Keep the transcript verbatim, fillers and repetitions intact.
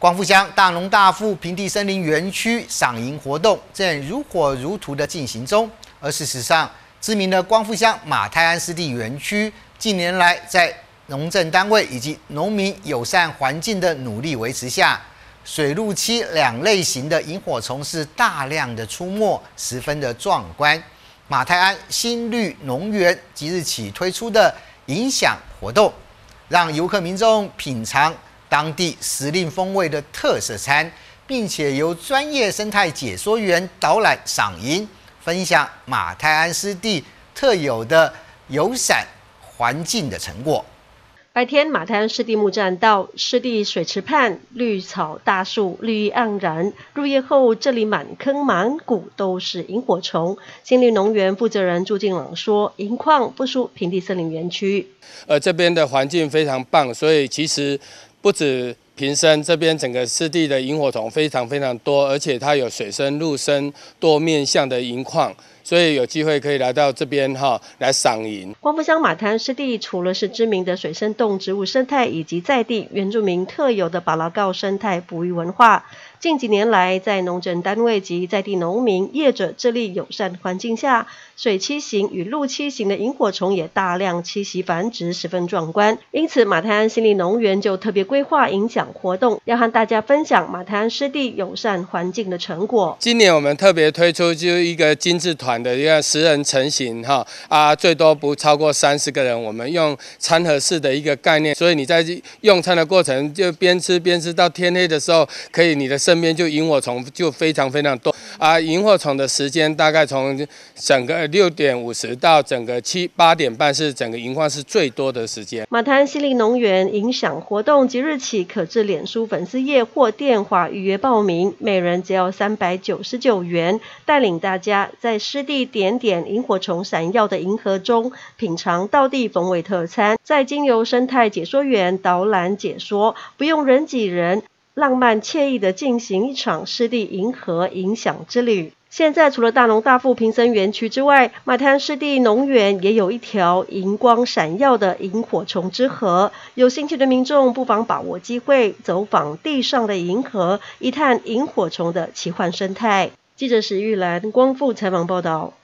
光复乡大农大富平地森林园区赏萤活动正如火如荼的进行中，而事实上，知名的光复乡马太鞍湿地园区近年来在农政单位以及农民友善环境的努力维持下，水陆栖两类型的萤火虫是大量的出没，十分的壮观。马太鞍新绿农园即日起推出的萤享活动，让游客民众品尝当地时令风味的特色餐，并且由专业生态解说员导览赏萤，分享马太鞍湿地特有的友善环境的成果。 白天，马太鞍湿地木栈道、湿地水池畔，绿草大树，绿意盎然。入夜后，这里满坑满谷都是萤火虫。新绿农园负责人朱敬朗说：“萤况不输平地森林园区， 呃，这边的环境非常棒，所以其实不止平生这边整个湿地的萤火虫非常非常多，而且它有水生、陆生多面向的萤况。”所以有机会可以来到这边哈，来赏萤。 光复乡马太鞍湿地除了是知名的水生动植物生态，以及在地原住民特有的巴拉告生态哺育文化，近几年来在农政单位及在地农民业者致力友善环境下，水栖型与陆栖型的萤火虫也大量栖息繁殖，十分壮观。因此，马太鞍新绿农园就特别规划萤享活动，要和大家分享马太鞍湿地友善环境的成果。 今年我们特别推出就一个精致团的一个十人成型哈啊，最多不超过三十个人。我们用餐盒式的一个概念，所以你在用餐的过程就边吃边吃到天黑的时候，可以你的身边就萤火虫就非常非常多啊。萤火虫的时间大概从整个六点五十到整个七八点半是整个萤况是最多的时间。 马太鞍新绿农园萤享活动即日起可至脸书粉丝页或电话预约报名，每人只要三百九十九元，带领大家在湿地点点萤火虫闪耀的银河中，品尝道地风味特餐，再经由生态解说员导览解说，不用人挤人，浪漫惬意地进行一场湿地银河萤享之旅。现在除了大农大富平森园区之外，马太鞍湿地农园也有一条荧光闪耀的萤火虫之河，有兴趣的民众不妨把握机会走访地上的银河，一探萤火虫的奇幻生态。记者史玉兰光复采访报道。